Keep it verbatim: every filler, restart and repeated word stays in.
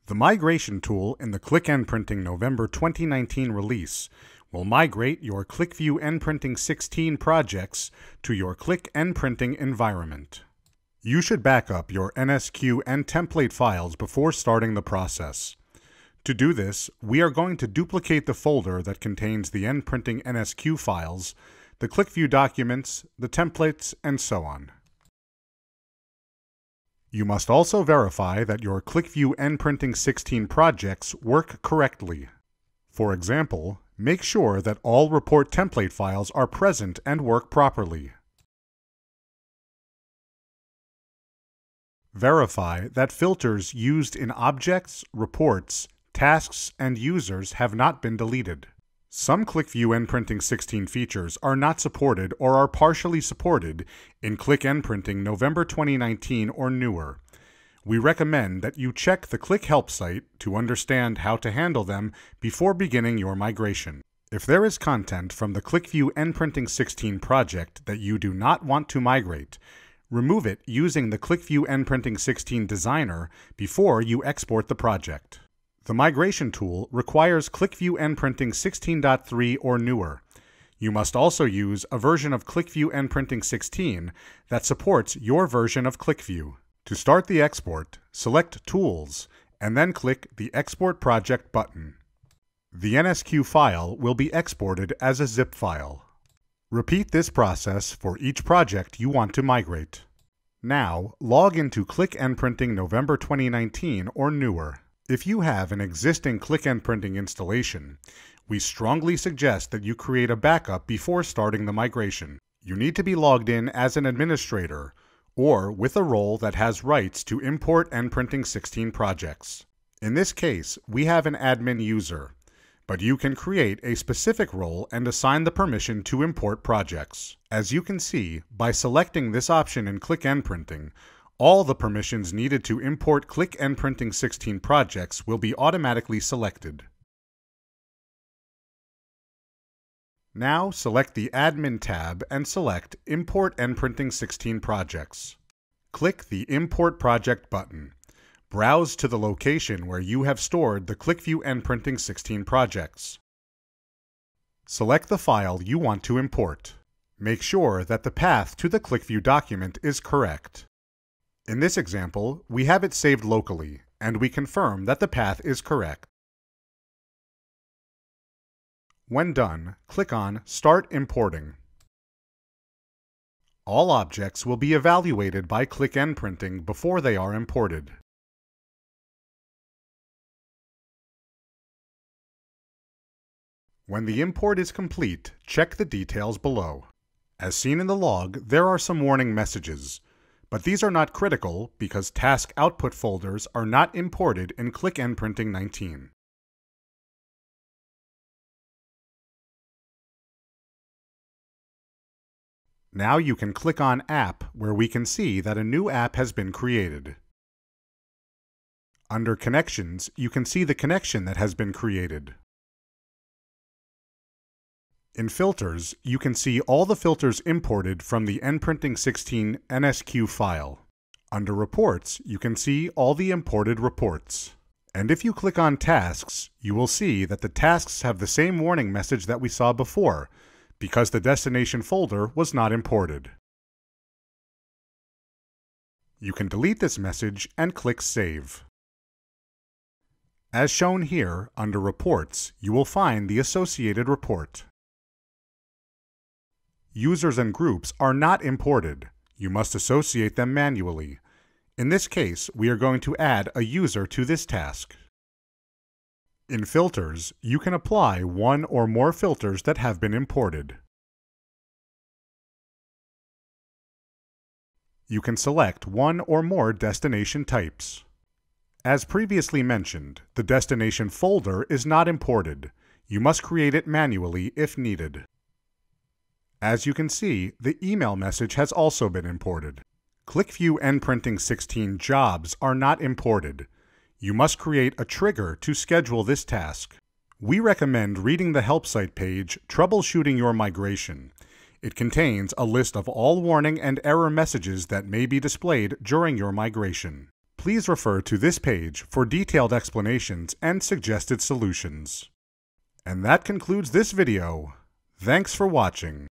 The migration tool in the Qlik NPrinting November twenty nineteen release will migrate your QlikView NPrinting sixteen projects to your Qlik NPrinting environment. You should back up your N S Q and template files before starting the process. To do this, we are going to duplicate the folder that contains the NPrinting N S Q files, the QlikView documents, the templates, and so on. You must also verify that your QlikView NPrinting sixteen projects work correctly. For example, make sure that all report template files are present and work properly. Verify that filters used in objects, reports, tasks, and users have not been deleted. Some QlikView NPrinting sixteen features are not supported or are partially supported in Qlik NPrinting November twenty nineteen or newer. We recommend that you check the Qlik help site to understand how to handle them before beginning your migration. If there is content from the QlikView NPrinting sixteen project that you do not want to migrate, remove it using the QlikView NPrinting sixteen designer before you export the project. The migration tool requires QlikView NPrinting sixteen point three or newer. You must also use a version of QlikView NPrinting sixteen that supports your version of QlikView. To start the export, select Tools, and then click the Export Project button. The N S Q file will be exported as a zip file. Repeat this process for each project you want to migrate. Now, log into Qlik NPrinting November twenty nineteen or newer. If you have an existing Qlik NPrinting installation, we strongly suggest that you create a backup before starting the migration. You need to be logged in as an administrator or with a role that has rights to import NPrinting sixteen projects. In this case, we have an admin user, but you can create a specific role and assign the permission to import projects. As you can see, by selecting this option in Qlik NPrinting, all the permissions needed to import Qlik NPrinting sixteen projects will be automatically selected. Now select the Admin tab and select Import NPrinting sixteen Projects. Click the Import Project button. Browse to the location where you have stored the QlikView NPrinting sixteen projects. Select the file you want to import. Make sure that the path to the QlikView document is correct. In this example, we have it saved locally, and we confirm that the path is correct. When done, click on Start Importing. All objects will be evaluated by Qlik NPrinting before they are imported. When the import is complete, check the details below. As seen in the log, there are some warning messages, but these are not critical because task output folders are not imported in Qlik NPrinting nineteen. Now you can click on App, where we can see that a new app has been created. Under Connections, you can see the connection that has been created. In Filters, you can see all the filters imported from the NPrinting sixteen N S Q file. Under Reports, you can see all the imported reports. And if you click on Tasks, you will see that the tasks have the same warning message that we saw before, because the destination folder was not imported. You can delete this message and click Save. As shown here, under Reports, you will find the associated report. Users and groups are not imported. You must associate them manually. In this case, we are going to add a user to this task. In Filters, you can apply one or more filters that have been imported. You can select one or more destination types. As previously mentioned, the destination folder is not imported. You must create it manually if needed. As you can see, the email message has also been imported. QlikView NPrinting sixteen jobs are not imported. You must create a trigger to schedule this task. We recommend reading the help site page, Troubleshooting Your Migration. It contains a list of all warning and error messages that may be displayed during your migration. Please refer to this page for detailed explanations and suggested solutions. And that concludes this video. Thanks for watching.